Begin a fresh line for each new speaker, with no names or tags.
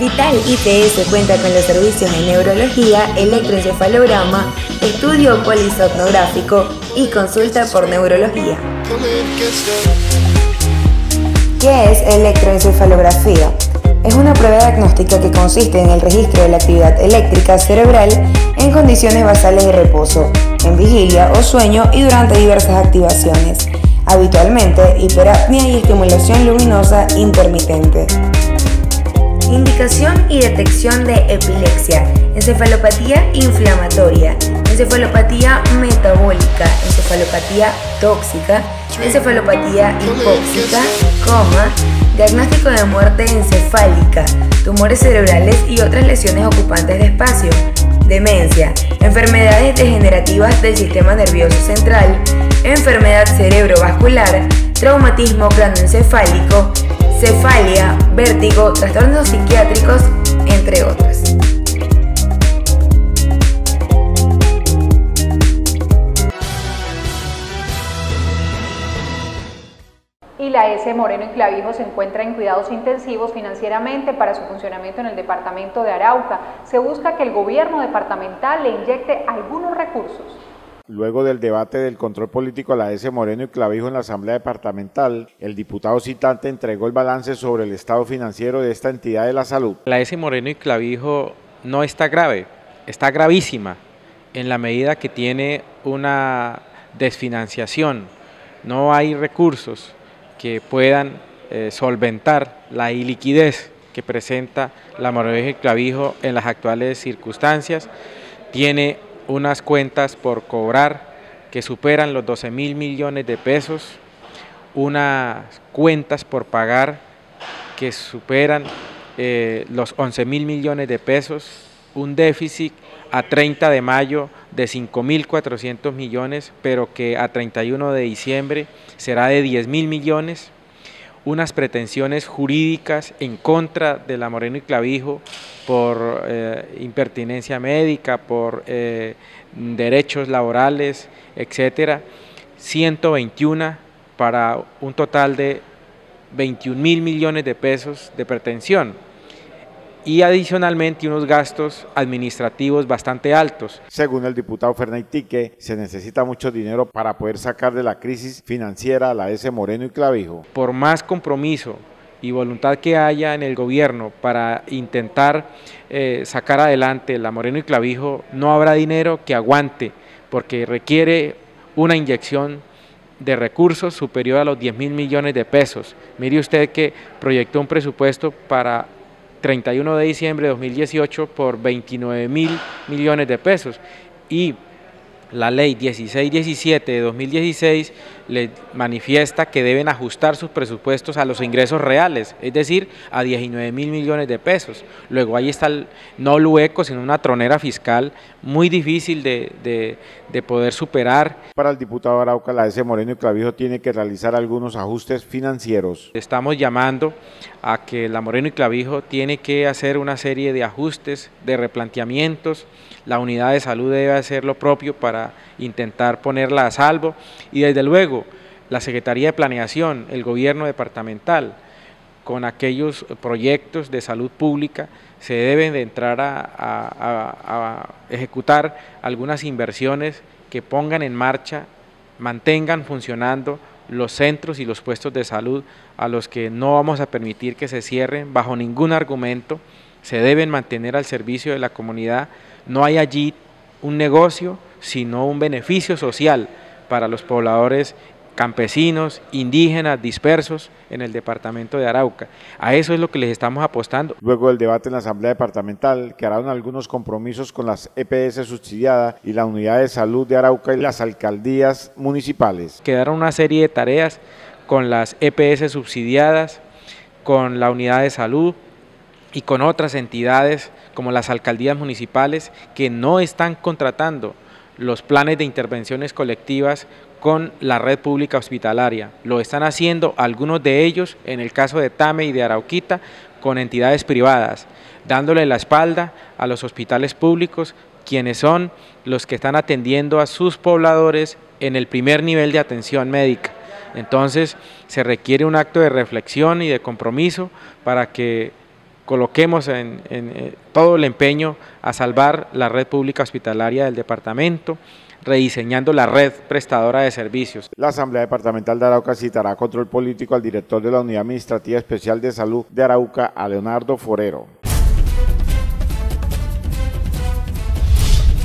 Vital IPS cuenta con los servicios de neurología, electroencefalograma, estudio polisomnográfico y consulta por neurología. ¿Qué es electroencefalografía? Es una prueba diagnóstica que consiste en el registro de la actividad eléctrica cerebral en condiciones basales de reposo, en vigilia o sueño y durante diversas activaciones, habitualmente hiperapnea y estimulación luminosa intermitente. Indicación y detección de epilepsia, encefalopatía inflamatoria, encefalopatía metabólica, encefalopatía tóxica, encefalopatía hipóxica, diagnóstico de muerte encefálica, tumores cerebrales y otras lesiones ocupantes de espacio, demencia, enfermedades degenerativas del sistema nervioso central, enfermedad cerebrovascular, traumatismo craneoencefálico, cefalia, vértigo, trastornos psiquiátricos, entre otras.
Y la S. Moreno y Clavijo se encuentra en cuidados intensivos financieramente para su funcionamiento en el departamento de Arauca. Se busca que el gobierno departamental le inyecte algunos recursos.
Luego del debate del control político a la S. Moreno y Clavijo en la Asamblea Departamental, el diputado citante entregó el balance sobre el estado financiero de esta entidad de la salud.
La S. Moreno y Clavijo no está grave, está gravísima en la medida que tiene una desfinanciación, no hay recursos que puedan solventar la iliquidez que presenta la Moreno y Clavijo en las actuales circunstancias. Tiene unas cuentas por cobrar que superan los 12.000 millones de pesos, unas cuentas por pagar que superan los 11.000 millones de pesos, un déficit a 30 de mayo de 5.400 millones, pero que a 31 de diciembre será de 10.000 millones, unas pretensiones jurídicas en contra de la Moreno y Clavijo por impertinencia médica, por derechos laborales, etcétera, 121 para un total de 21.000 millones de pesos de pretensión y adicionalmente unos gastos administrativos bastante altos.
Según el diputado Fernaitique, se necesita mucho dinero para poder sacar de la crisis financiera a la S. Moreno y Clavijo.
Por más compromiso y voluntad que haya en el gobierno para intentar sacar adelante la Moreno y Clavijo, no habrá dinero que aguante, porque requiere una inyección de recursos superior a los 10.000 millones de pesos. Mire usted que proyectó un presupuesto para 31 de diciembre de 2018 por 29.000 millones de pesos y la ley 1617 de 2016 le manifiesta que deben ajustar sus presupuestos a los ingresos reales, es decir, a 19.000 millones de pesos. Luego ahí está no el hueco, sino una tronera fiscal muy difícil de poder superar.
Para el diputado Arauca, la S. Moreno y Clavijo tiene que realizar algunos ajustes financieros.
Estamos llamando a que la Moreno y Clavijo tiene que hacer una serie de ajustes, de replanteamientos. La unidad de salud debe hacer lo propio para intentar ponerla a salvo y desde luego la Secretaría de Planeación, el gobierno departamental, con aquellos proyectos de salud pública se deben de entrar a ejecutar algunas inversiones que pongan en marcha, mantengan funcionando los centros y los puestos de salud a los que no vamos a permitir que se cierren bajo ningún argumento, se deben mantener al servicio de la comunidad. No hay allí un negocio, sino un beneficio social para los pobladores campesinos, indígenas, dispersos en el departamento de Arauca. A eso es lo que les estamos apostando.
Luego del debate en la Asamblea Departamental, quedaron algunos compromisos con las EPS subsidiadas y la Unidad de Salud de Arauca y las alcaldías municipales.
Quedaron una serie de tareas con las EPS subsidiadas, con la Unidad de Salud y con otras entidades como las alcaldías municipales que no están contratando los planes de intervenciones colectivas con la red pública hospitalaria. Lo están haciendo algunos de ellos, en el caso de Tame y de Arauquita, con entidades privadas, dándole la espalda a los hospitales públicos, quienes son los que están atendiendo a sus pobladores en el primer nivel de atención médica. Entonces, se requiere un acto de reflexión y de compromiso para que coloquemos todo el empeño a salvar la red pública hospitalaria del departamento, rediseñando la red prestadora de servicios.
La Asamblea Departamental de Arauca citará a control político al director de la Unidad Administrativa Especial de Salud de Arauca, a Leonardo Forero.